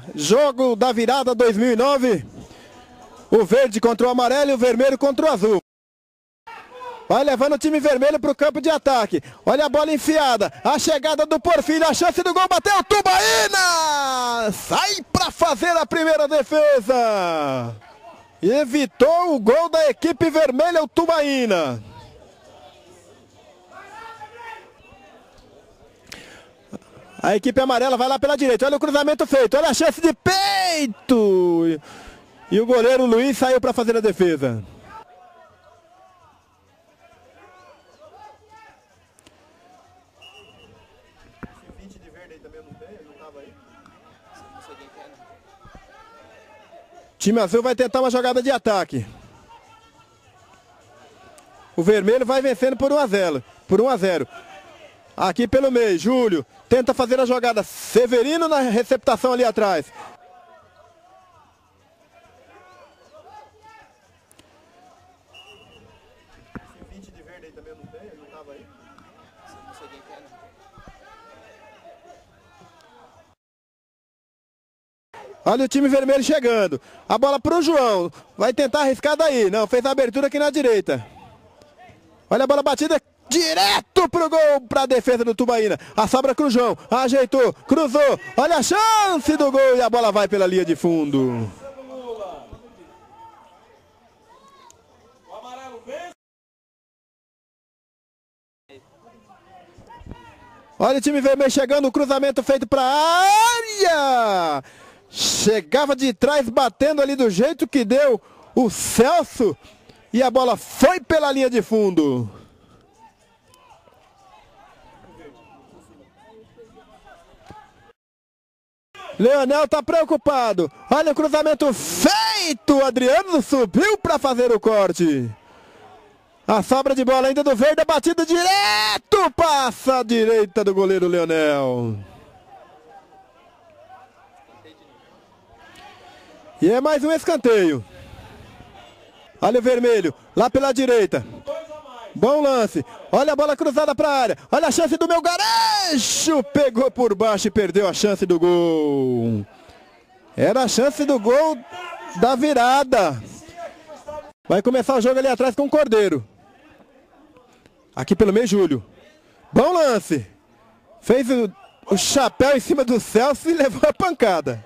Jogo da virada 2009. O verde contra o amarelo e o vermelho contra o azul. Vai levando o time vermelho para o campo de ataque. Olha a bola enfiada. A chegada do Porfírio. A chance do gol. Bateu o Tubaína. Sai para fazer a primeira defesa. E evitou o gol da equipe vermelha, o Tubaína. A equipe amarela vai lá pela direita. Olha o cruzamento feito. Olha a chance de peito. E o goleiro Luiz saiu para fazer a defesa. O time azul vai tentar uma jogada de ataque. O vermelho vai vencendo por 1 a 0. Aqui pelo meio, Júlio tenta fazer a jogada. Severino na receptação ali atrás. Olha o time vermelho chegando. A bola para o João. Vai tentar arriscar daí. Não, fez a abertura aqui na direita. Olha a bola batida direto pro gol, para a defesa do Tubaína. A sobra com o João. Ajeitou, cruzou. Olha a chance do gol e a bola vai pela linha de fundo. Olha o time vermelho chegando. O cruzamento feito para a área. Chegava de trás, batendo ali do jeito que deu o Celso. E a bola foi pela linha de fundo. Leonel está preocupado. Olha o cruzamento feito. O Adriano subiu para fazer o corte. A sobra de bola ainda do verde. A batida direto. Passa à direita do goleiro Leonel. E é mais um escanteio. Olha o vermelho, lá pela direita. Bom lance. Olha a bola cruzada para a área. Olha a chance do Melgarejo. Pegou por baixo e perdeu a chance do gol. Era a chance do gol da virada. Vai começar o jogo ali atrás com o Cordeiro. Aqui pelo meio, Júlio. Bom lance. Fez o chapéu em cima do Celso e levou a pancada.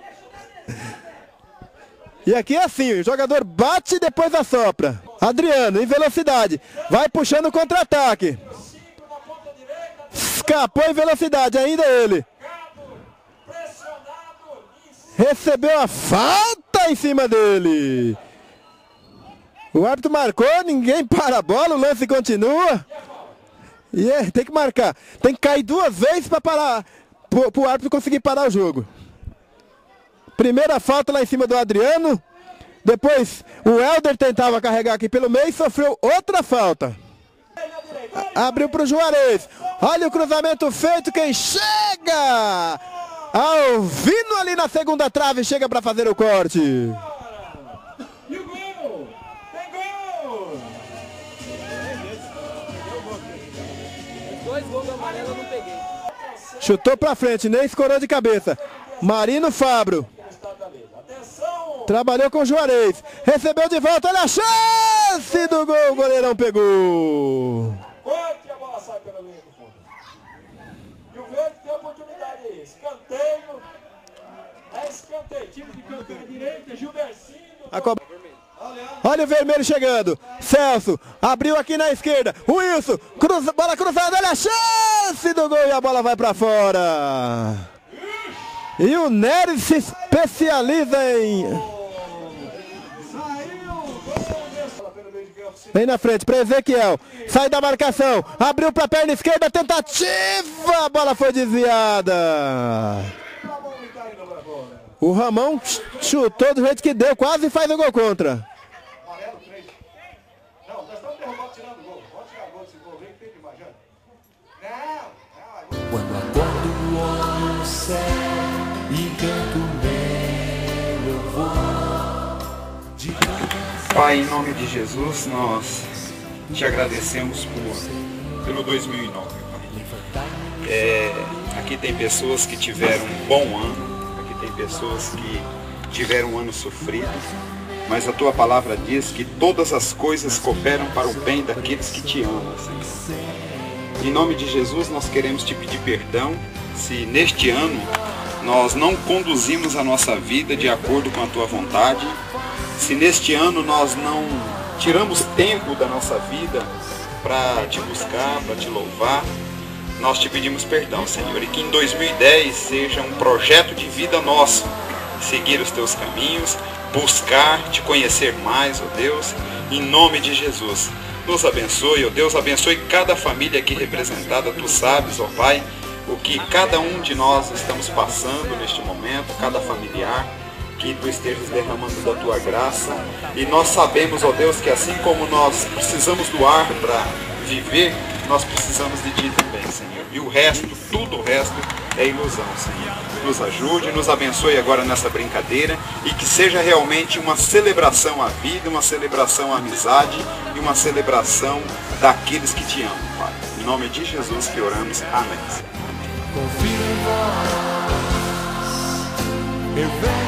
E aqui é assim, o jogador bate e depois assopra. Adriano, em velocidade, vai puxando o contra-ataque. Escapou em velocidade, ainda ele. Recebeu a falta em cima dele. O árbitro marcou, ninguém para a bola, o lance continua. E tem que marcar. Tem que cair 2 vezes para parar, para o árbitro conseguir parar o jogo. Primeira falta lá em cima do Adriano. Depois o Helder tentava carregar aqui pelo meio e sofreu outra falta. Abriu para o Juarez. Olha o cruzamento feito. Quem chega? Alvino ali na segunda trave. Chega para fazer o corte. E o gol! Tem gol! 2 gols do amarelo eu não peguei. Chutou para frente, nem escorou de cabeça. Marino Fabro. Trabalhou com o Juarez. Recebeu de volta. Olha a chance do gol. O goleirão pegou. Corte, a bola sai pela linha do fundo. E o verde tem oportunidade aí. Escanteio. É escanteio. Time de campo à direita. Gilbercino. Olha o vermelho chegando. Celso. Abriu aqui na esquerda. Wilson. Bola cruzada. Olha a chance do gol. E a bola vai para fora. E o Nery se especializa em... Vem na frente para Ezequiel. Sai da marcação. Abriu para a perna esquerda. Tentativa. A bola foi desviada. O Ramon chutou do jeito que deu. Quase faz o gol contra. Quando acordo, olho o céu e canto meu louvor. Pai, em nome de Jesus, nós te agradecemos pelo 2009. Pai. Aqui tem pessoas que tiveram um bom ano, aqui tem pessoas que tiveram um ano sofrido, mas a tua palavra diz que todas as coisas cooperam para o bem daqueles que te amam, Senhor. Em nome de Jesus, nós queremos te pedir perdão se neste ano nós não conduzimos a nossa vida de acordo com a tua vontade, se neste ano nós não tiramos tempo da nossa vida para te buscar, para te louvar. Nós te pedimos perdão, Senhor, e que em 2010 seja um projeto de vida nosso, seguir os teus caminhos, buscar te conhecer mais, ó Deus, em nome de Jesus. Nos abençoe, ó Deus, abençoe cada família aqui representada. Tu sabes, ó Pai, o que cada um de nós estamos passando neste momento, cada familiar, que tu estejas derramando da tua graça. E nós sabemos, ó Deus, que assim como nós precisamos do ar para viver, nós precisamos de ti também, Senhor. E o resto, tudo o resto é ilusão, Senhor. Nos ajude, nos abençoe agora nessa brincadeira e que seja realmente uma celebração à vida, uma celebração à amizade e uma celebração daqueles que te amam, Pai. Em nome de Jesus que oramos. Amém. Confio em vós, eu venho.